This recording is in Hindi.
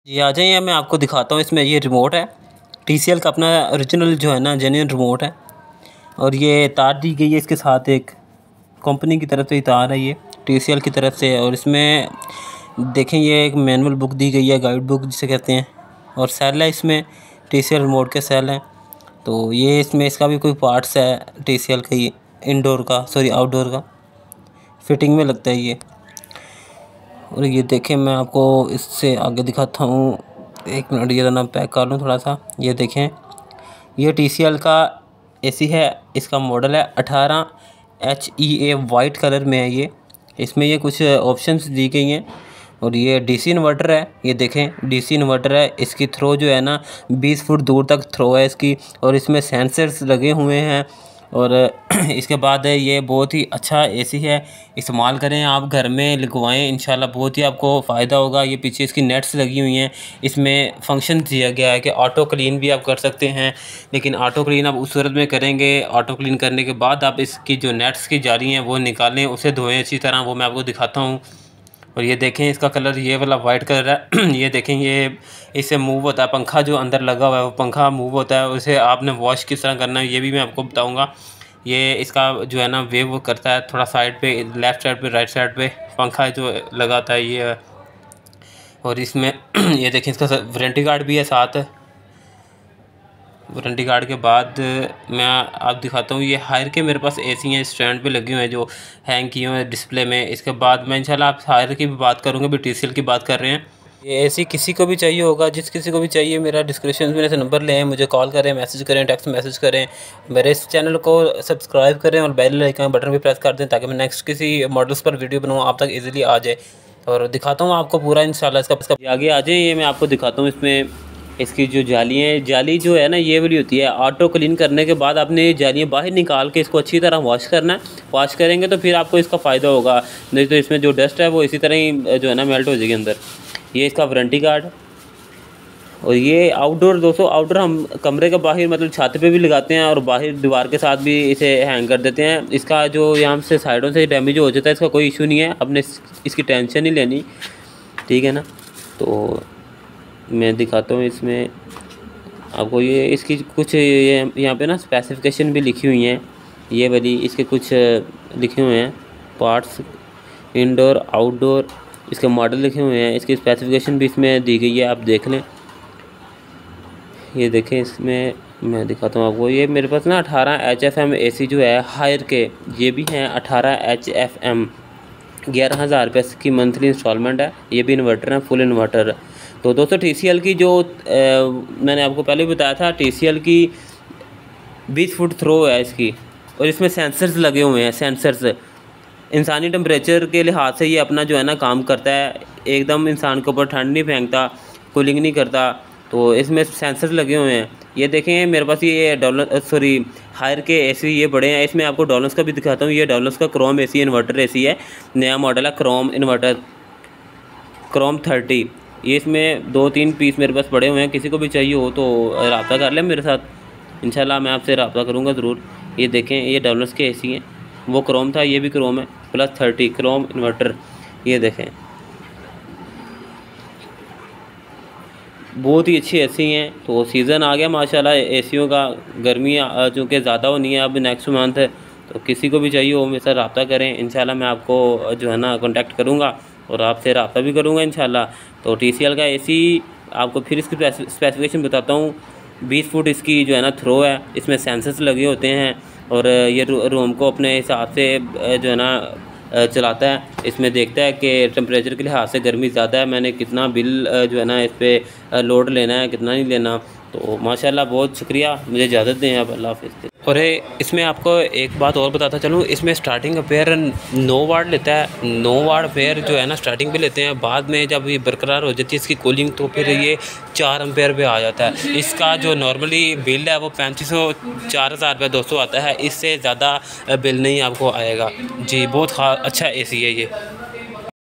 जी आ जाइए, मैं आपको दिखाता हूँ। इसमें ये रिमोट है, टीसीएल का अपना ओरिजिनल जो है ना जेन्युइन रिमोट है। और ये तार दी गई है इसके साथ, एक कंपनी की तरफ से ही तार है ये टीसीएल की तरफ से। और इसमें देखें ये एक मैनुअल बुक दी गई है, गाइड बुक जिसे कहते हैं। और सेल है इसमें, टीसीएल रिमोट के सेल हैं। तो ये इसमें इसका भी कोई पार्ट्स है टीसीएल का, ये इंडोर का आउटडोर का फिटिंग में लगता है ये। और ये देखें, मैं आपको इससे आगे दिखाता हूँ। एक मिनट, ये ना पैक कर लूँ थोड़ा सा। ये देखें, ये टीसीएल का एसी है। इसका मॉडल है 18HEA, वाइट कलर में है ये। इसमें ये कुछ ऑप्शंस दी गई हैं। और ये डीसी इन्वर्टर है, ये देखें डीसी इन्वर्टर है। इसकी थ्रो जो है ना 20 फुट दूर तक थ्रो है इसकी। और इसमें सेंसर्स लगे हुए हैं। और इसके बाद ये बहुत ही अच्छा एसी है, इस्तेमाल करें आप, घर में लगवाएं, इंशाल्लाह बहुत ही आपको फ़ायदा होगा। ये पीछे इसकी नेट्स लगी हुई हैं। इसमें फंक्शन दिया गया है कि ऑटो क्लीन भी आप कर सकते हैं। लेकिन ऑटो क्लीन आप उस सूरत में करेंगे, ऑटो क्लीन करने के बाद आप इसकी जो नेट्स की जाली हैं वो निकालें, उसे धोएं अच्छी तरह। वो मैं आपको दिखाता हूँ। और ये देखें, इसका कलर ये वाला वाइट कलर है। ये देखें, ये इससे मूव होता है पंखा जो अंदर लगा हुआ है, वो पंखा मूव होता है। उसे आपने वॉश किस तरह करना है ये भी मैं आपको बताऊंगा। ये इसका जो है ना वेव करता है थोड़ा साइड पे, लेफ़्ट साइड पे, राइट साइड पे पंखा जो लगाता है ये। और इसमें ये देखें, इसका वारंटी कार्ड भी है साथ। वारंटी कार्ड के बाद मैं आप दिखाता हूँ। ये हायर के मेरे पास एसी हैं स्टैंड पे लगे हुए हैं जो हैंग किए हुए हैं डिस्प्ले में। इसके बाद मैं इंशाल्लाह आप हायर की भी बात करूँगा, भी टीसीएल की बात कर रहे हैं। ये एसी किसी को भी चाहिए होगा, जिस किसी को भी चाहिए, मेरा डिस्क्रिप्शन में से नंबर लें, मुझे कॉल करें, मैसेज करें, टेक्स्ट मैसेज करें। मेरे इस चैनल को सब्सक्राइब करें और बेल आइकन बटन भी प्रेस कर दें ताकि मैं नेक्स्ट किसी मॉडल्स पर वीडियो बनाऊँ आप तक ईज़िली आ जाए। और दिखाता हूँ आपको पूरा इंशाल्लाह इसका आगे आ जाए। ये मैं आपको दिखाता हूँ। इसमें इसकी जो जाली है, जाली जो है ना ये वाली होती है। ऑटो क्लीन करने के बाद आपने ये जालियाँ बाहर निकाल के इसको अच्छी तरह वॉश करना है। वॉश करेंगे तो फिर आपको इसका फ़ायदा होगा, नहीं तो इसमें जो डस्ट है वो इसी तरह ही जो है ना मेल्ट हो जाएगी अंदर। ये इसका वारंटी कार्ड। और ये आउटडोर, दोस्तों आउटडोर हम कमरे के बाहर मतलब छत पे भी लगाते हैं और बाहर दीवार के साथ भी इसे हैंग कर देते हैं। इसका जो यहाँ से साइडों से डैमेज हो जाता है, इसका कोई इशू नहीं है, अपने इसकी टेंशन नहीं लेनी, ठीक है ना। तो मैं दिखाता हूँ इसमें आपको। ये इसकी कुछ ये यहाँ पे ना स्पेसिफिकेशन भी लिखी हुई हैं, ये वाली इसके कुछ लिखे हुए हैं पार्ट्स, इंडोर आउटडोर, इसके मॉडल लिखे हुए हैं, इसकी स्पेसिफिकेशन भी इसमें दी गई है, आप देख लें। ये देखें, इसमें मैं दिखाता हूँ आपको। ये मेरे पास ना 18HFM एसी जो है हायर के, ये भी हैं 18HFM। 11,000 रुपये की मंथली इंस्टॉलमेंट है। ये भी इन्वर्टर है, फुल इन्वर्टर। तो दोस्तों टीसीएल की जो मैंने आपको पहले भी बताया था, टीसीएल की 20 फुट थ्रो है इसकी। और इसमें सेंसर्स लगे हुए हैं। सेंसर्स इंसानी टेम्परेचर के लिहाज से ये अपना जो है ना काम करता है, एकदम इंसान के ऊपर ठंड नहीं फेंकता, कूलिंग नहीं करता। तो इसमें सेंसर्स लगे हुए हैं। ये देखें, मेरे पास ये हायर के एसी ये बड़े हैं। इसमें आपको डॉलर्स का भी दिखाता हूँ। ये डॉलर्स का क्रोम एसी इन्वर्टर एसी है, नया मॉडल है क्रोम इन्वर्टर, क्रोम 30। ये इसमें 2-3 पीस मेरे पास पड़े हुए हैं, किसी को भी चाहिए हो तो रब्ता कर लें मेरे साथ, इंशाल्लाह मैं आपसे रब्ता करूँगा ज़रूर। ये देखें, ये डॉलर्स के एसी हैं, वो क्रोम था, ये भी क्रोम है, +30 क्रोम इन्वर्टर। ये देखें, बहुत ही अच्छी एसी हैं। तो सीज़न आ गया माशाल्लाह एसीयों का, गर्मी चूँकि ज़्यादा होनी है अब नेक्स्ट मंथ, तो किसी को भी चाहिए हो मेरे साथ रब्ता करें, इंशाल्लाह मैं आपको जो है ना कॉन्टैक्ट करूँगा और आपसे रब्ता भी करूँगा इंशाल्लाह। तो टीसीएल का एसी आपको फिर इसकी स्पेसिफिकेशन बताता हूँ। 20 फुट इसकी जो है ना थ्रो है, इसमें सेंसर्स लगे होते हैं। और ये रूम को अपने हिसाब से जो है ना चलाता है। इसमें देखता है कि टेम्परेचर के लिहाज से गर्मी ज़्यादा है, मैंने कितना बिल जो है ना इस पर लोड लेना है, कितना नहीं लेना। तो माशाल्लाह बहुत शुक्रिया, मुझे इजाज़त दें आप, अल्लाह हाफ़िज़। और इसमें आपको एक बात और बताता चलूँ, इसमें स्टार्टिंग का फेयर 9 वाट लेता है। 9 वाट फेयर जो है ना स्टार्टिंग पे लेते हैं, बाद में जब ये बरकरार हो जाती है इसकी कूलिंग तो फिर ये 4 एम्पेयर पे आ जाता है। इसका जो नॉर्मली बिल है वो 3500-4000 200 आता है, इससे ज़्यादा बिल नहीं आपको आएगा जी। बहुत अच्छा एसी है ये।